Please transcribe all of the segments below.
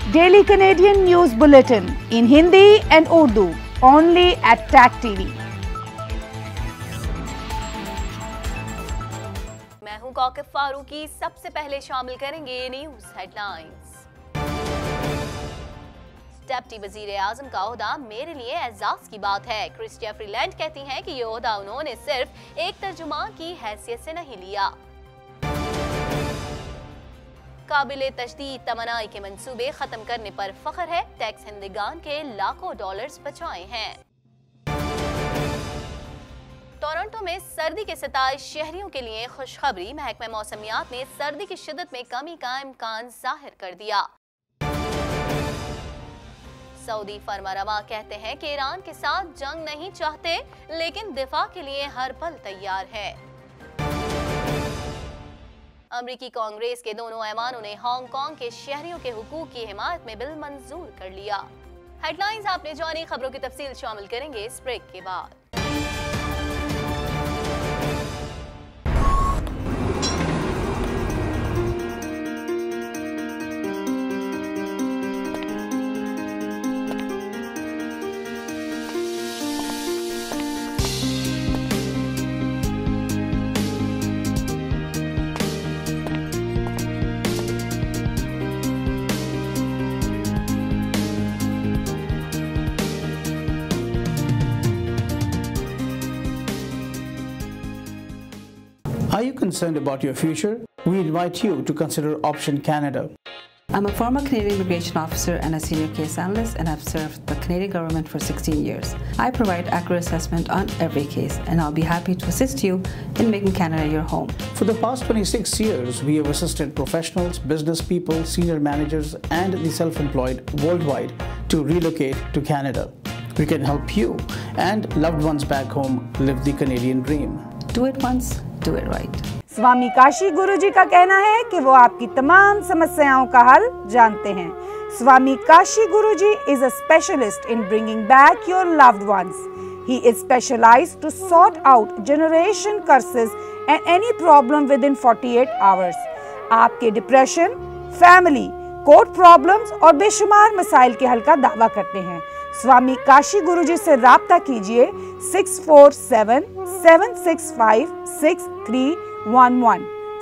Daily Canadian News Bulletin in Hindi and Urdu only at TAC TV. मैं हूं कौकब फारूकी। सबसे पहले शामिल करेंगे न्यूज हेडलाइंस। डिप्टी वजीर आजम का ओहदा मेरे लिए एजाज की बात है। क्रिस्टिया फ्रीलैंड कहती हैं कि ये ओहदा उन्होंने सिर्फ एक तर्जुमान की हैसियत से नहीं लिया। काबिले तशदीद तमन्नाई के मंसूबे खत्म करने पर फख्र है। टैक्स हिंदगान के लाखों डॉलर्स बचाए हैं। टोरंटो में सर्दी के 27 शहरियों के लिए खुशखबरी। महकमा मौसमियात ने सर्दी की शिद्दत में कमी का इम्कान जाहिर कर दिया। सऊदी फरमारवा कहते हैं कि ईरान के साथ जंग नहीं चाहते, लेकिन दिफा के लिए हर पल तैयार है। अमरीकी कांग्रेस के दोनों ऐवानों ने हांगकांग के शहरियों के हुकूक की हिमायत में बिल मंजूर कर लिया। हेडलाइंस आपने जानी, खबरों की तफसील शामिल करेंगे इस ब्रेक के बाद। Are you concerned about your future? We invite you to consider Option Canada. I'm a former Canadian immigration officer and a senior case analyst, and I've served the Canadian government for 16 years. I provide accurate assessment on every case, and I'll be happy to assist you in making Canada your home. For the past 26 years, we have assisted professionals, business people, senior managers, and the self-employed worldwide to relocate to Canada. We can help you and loved ones back home live the Canadian dream. Do it once, do it right. स्वामी काशी गुरुजी का कहना है कि वो आपकी तमाम समस्याओं का हल जानते हैं। Swami Kashi Guruji is a specialist in bringing back your loved ones. He is specialized to sort out generation curses and any problem within 48 hours. आपके डिप्रेशन, फैमिली, कोर्ट प्रॉब्लम्स और बेशुमार मसाइल के हल का दावा करते हैं। स्वामी काशी गुरुजी से राब्ता कीजिए 647-765-6311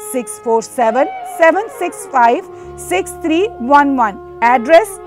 647-765-6311। Address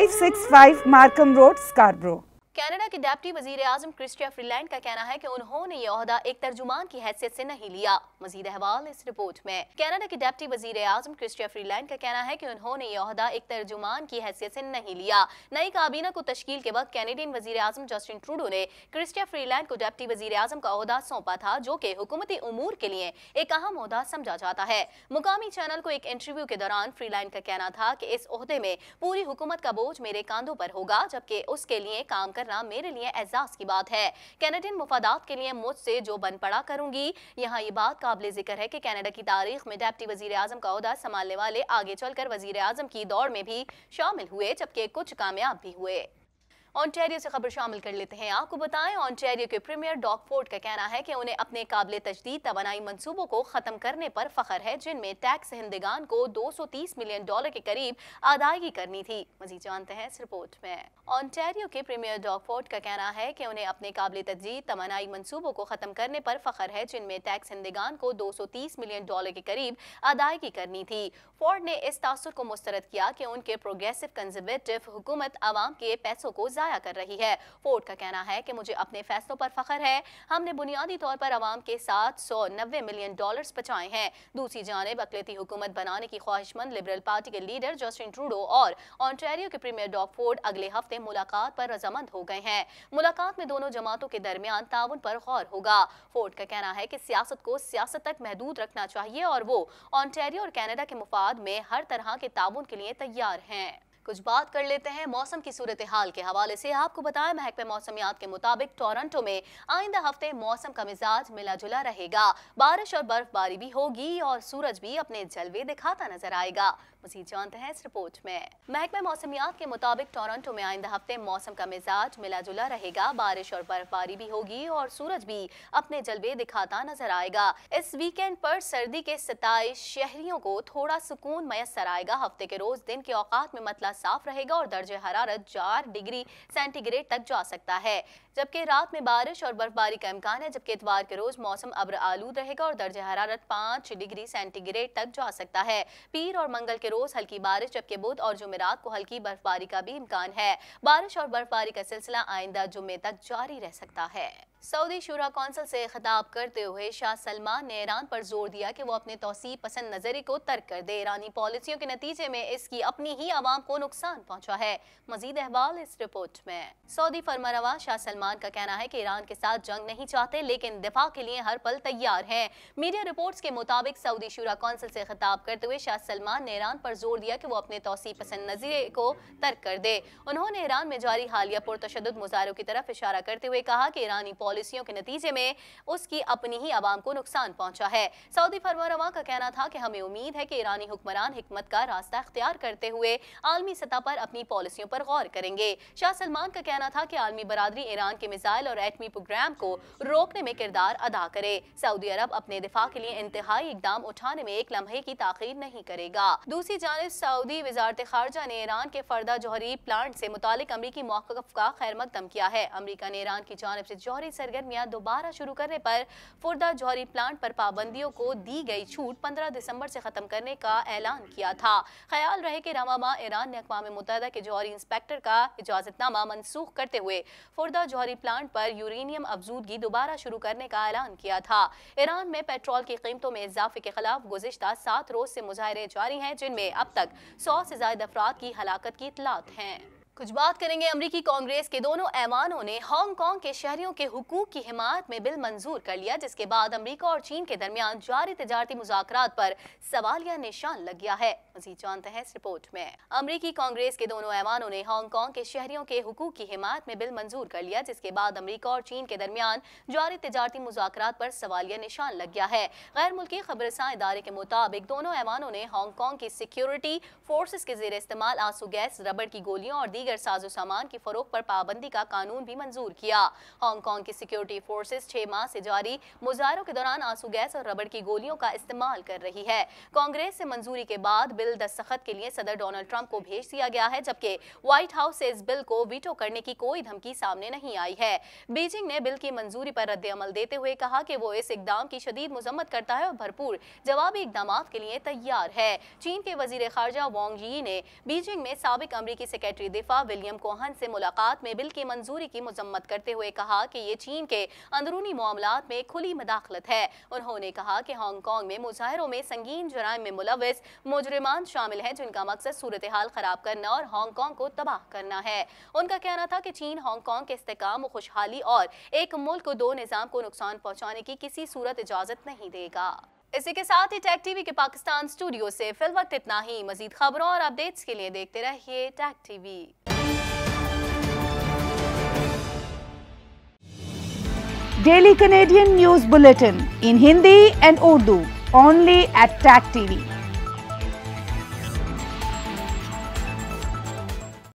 565 Markham road, Scarborough. Canada के डिप्टी वजीर आजम क्रिस्टिया फ्रीलैंड का कहना है कि उन्होंने ये ओहदा एक तर्जुमान की हैसियत से नहीं लिया। मजीद अहवाल इस रिपोर्ट में। कनाडा के डिप्टी वजीर आजम क्रिस्टिया फ्रीलैंड का कहना है कि उन्होंने ये ओहदा एक तर्जुमान की हैसियत से नहीं लिया। नई काबीना को तश्कील के वक्त कैनेडियन वजीर आजम जस्टिन ट्रूडो ने क्रिस्टिया फ्रीलैंड को डिप्टी वजीर आजम का ओहदा सौंपा था, जो कि हुकूमती उमूर के लिए एक अहम ओहदा समझा जाता है। मुकामी चैनल को एक इंटरव्यू के दौरान फ्रीलैंड का कहना था कि इस ओहदे में पूरी हुकूमत का बोझ मेरे कांधों पर होगा, जबकि उसके लिए काम मेरे लिए एजाज की बात है। कैनेडियन मुफादात के लिए मुझसे जो बन पड़ा करूंगी। यहाँ ये बात काबिल जिक्र है कि कनाडा की तारीख में डिप्टी वजीर आजम का ओहदा संभालने वाले आगे चलकर वजीर आजम की दौड़ में भी शामिल हुए, जबकि कुछ कामयाब भी हुए। ऑन्टेरियो से खबर शामिल कर लेते हैं। आपको बताएं, ऑन्टेरियो के प्रीमियर डॉग फोर्ड का कहना है कि उन्हें अपने काबिल तजदीद तवानाई मंसूबों को खत्म करने पर फख्र है, जिनमें टैक्स हिंदगान को $230 मिलियन के करीब अदायगी करनी थी। मजीद जानते हैं इस रिपोर्ट में। ऑन्टेरियो के प्रीमियर डॉग फोर्ड का कहना है कि उन्हें अपने काबिल तजदीद तवानाई मंसूबों को खत्म करने पर फख्र है, जिनमें टैक्स हिंदगान को $230 मिलियन के करीब अदायगी करनी थी। फोर्ड ने इस तासुर को मुस्तरद किया कि उनके प्रोग्रेसिव कंजर्वेटिव हुकूमत आवाम के पैसों को जाया कर रही है। फोर्ड का कहना है कि मुझे अपने फैसलों पर फख्र है। हमने बुनियादी तौर पर आवाम के साथ $190 मिलियन बचाए हैं। दूसरी जानिब अक़लियती हुकूमत बनाने की ख्वाहिशमंद लिबरल पार्टी के लीडर जस्टिन ट्रूडो और ऑन्टेरियो के प्रीमियर डॉग फोर्ड अगले हफ्ते मुलाकात पर रजामंद हो गए हैं। मुलाकात में दोनों जमातों के दरमियान ताउन पर गौर होगा। फोर्ड का कहना है कि सियासत को सियासत तक महदूद रखना चाहिए और वो ऑन्टेरियो और कनाडा के मुफाद में हर तरह के ताउन के लिए तैयार हैं। कुछ बात कर लेते हैं मौसम की सूरत हाल के हवाले से। आपको बताएं, महकमा मौसमियात के मुताबिक टोरंटो में आइंदा हफ्ते मौसम का मिजाज मिला जुला रहेगा। बारिश और बर्फबारी भी होगी और सूरज भी अपने जलवे दिखाता नजर आएगा। मज़ीद जानते हैं इस रिपोर्ट में। महकमा मौसमियात के मुताबिक टोरंटो में आइंदा हफ्ते मौसम का मिजाज मिला जुला रहेगा। बारिश और बर्फबारी भी होगी और सूरज भी अपने जलवे दिखाता नजर आएगा। इस वीकेंड पर सर्दी के 27 शहरियों को थोड़ा सुकून मैसर आएगा। हफ्ते के रोज दिन के औकात में मतला साफ रहेगा और दर्जे हरारत 4 डिग्री सेंटीग्रेड तक जा सकता है, जबकि रात में बारिश और बर्फबारी का इम्कान है। जबकि इतवार के रोज मौसम अब्र आलूद रहेगा और दर्जे हरारत 5 डिग्री सेंटीग्रेड तक जा सकता है। पीर और मंगल के रोज हल्की बारिश, जबकि बुध और जुमेरात को हल्की बर्फबारी का भी इम्कान है। बारिश और बर्फबारी का सिलसिला आइंदा जुम्मे तक जारी रह सकता है। सऊदी शुरा कौंसिल से खिताब करते हुए शाह सलमान ने ईरान पर जोर दिया कि वो अपने तौसीब पसंद नजरिए को तर्क कर दे। ईरानी पॉलिसियों के नतीजे में इसकी अपनी ही आवाम को नुकसान पहुंचा है। मजीद अहवाल इस रिपोर्ट में। सऊदी फरमारवा शाह सलमान का कहना है कि ईरान के साथ जंग नहीं चाहते, लेकिन दिफा के लिए हर पल तैयार हैं। मीडिया रिपोर्ट्स के मुताबिक सऊदी शुरा कौंसिल से खिताब करते हुए शाह सलमान ने ईरान पर जोर दिया कि वो अपने तौसीब पसंद नजरिए को तर्क कर दे। उन्होंने ईरान में जारी हालिया पुरतशद्दुद मुजाहरों की तरफ इशारा करते हुए कहा कि ईरानी पॉलिसियों के नतीजे में उसकी अपनी ही आवाम को नुकसान पहुंचा है। सऊदी फरमारवा का कहना था कि हमें उम्मीद है कि ईरानी हुक्मरान हिकमत का रास्ता इख्तियार करते हुए आलमी सतह पर अपनी पॉलिसियों पर गौर करेंगे। शाह सलमान का कहना था कि आलमी बरादरी ईरान के मिसाइल और एटमी प्रोग्राम को रोकने में किरदार अदा करे। सऊदी अरब अपने दिफा के लिए इंतहाई इकदाम उठाने में एक लम्हे की ताखीर नहीं करेगा। दूसरी जानिब सऊदी वजारत खारजा ने ईरान के फर्दा जौहरी प्लांट से मुतालिक अमरीकी मौक़िफ़ का खैर मकदम किया है। अमरीका ने ईरान की जानिब से जौहरी सरगर्मियां दोबारा शुरू करने पर फुर्दा जौहरी प्लांट पर पाबंदियों को दी गई छूट 15 दिसंबर से खत्म करने का ऐलान किया था। ख्याल रहे कि रवा माह ईरान ने अक़वाम मुत्तहिदा के जौहरी इंस्पेक्टर का इजाजतनामा मनसूख करते हुए फुर्दा जौहरी प्लांट पर यूरेनियम अफजूदगी दोबारा शुरू करने का ऐलान किया था। ईरान में पेट्रोल की कीमतों में इजाफे के खिलाफ गुज़िश्ता 7 रोज से मुजाहरे जारी हैं, जिनमें अब तक 100 से ज्यादा अफराद की हलाकत की इत्तलात हैं। कुछ बात करेंगे अमरीकी कांग्रेस के दोनों ऐवानों ने हांगकांग के शहरियों के हुकूक की हिमायत में बिल मंजूर कर लिया, जिसके बाद अमरीका और चीन के दरमियान जारी तिजारती मुज़ाकरात पर सवालिया निशान लग गया है। मज़ीद जानते हैं इस रिपोर्ट में। अमरीकी कांग्रेस के दोनों ऐवानों ने हांगकांग के शहरियों के हुकूक की हिमायत में बिल मंजूर कर लिया, जिसके बाद अमरीका और चीन के दरमियान जारी तिजारती मुज़ाकरात पर सवालिया निशान लग गया है। गैर मुल्की खबरसां इदारे के मुताबिक दोनों ऐवानों ने हांगकांग की सिक्योरिटी फोर्सेस के ज़ेर इस्तेमाल आंसू गैस, रबड़ की गोलियों और दीगर साजो सामान की फरोख्त पर पाबंदी का कानून भी मंजूर किया। हांगकांग की सिक्योरिटी फोर्सेस 6 माह से जारी मुजाहरों के दौरान आंसू गैस और रबड़ की गोलियों का इस्तेमाल कर रही है। कांग्रेस से मंजूरी के बाद बिल दस्तखत के लिए सदर डोनाल्ड ट्रंप को भेज दिया गया है, जबकि व्हाइट हाउस से इस बिल को वीटो करने की कोई धमकी सामने नहीं आई है। बीजिंग ने बिल की मंजूरी पर रद्द अमल देते हुए कहा कि वो इस इकदाम की शदीद मजम्मत करता है और भरपूर जवाबी इकदामात के लिए तैयार है। चीन के वजीर खारजा वांग यी ने बीजिंग में साबिक अमरीकी सेक्रेटरी दिफा विलियम कोहन से मुलाकात में बिल की मंजूरी की मजम्मत करते हुए कहा कि ये चीन के अंदरूनी मामलात में खुली मदाखलत है। उन्होंने कहा कि हांगकांग में मुजाहरों में संगीन जराइम में मुलव्विस मुजरिमान शामिल हैं, जिनका मकसद सूरत हाल खराब करना और हांगकांग को तबाह करना है। उनका कहना था कि चीन हांगकांग के इस्तेकाम, खुशहाली और एक मुल्क दो निज़ाम को नुकसान पहुंचाने की किसी सूरत इजाजत नहीं देगा। इसी के साथ ही टैग टीवी के पाकिस्तान स्टूडियो से फिल वक्त इतना ही। मजीद खबरों और अपडेट्स के लिए देखते रहिए tag TV. Daily Canadian News Bulletin in Hindi and Urdu only at TAG TV.